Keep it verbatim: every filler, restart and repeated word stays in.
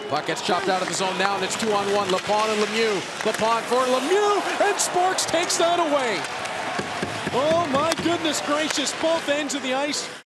Puck gets chopped out of the zone now, and it's two on one. Lepon and Lemieux. Lepon for Lemieux, and Sparks takes that away. Oh my goodness gracious, both ends of the ice.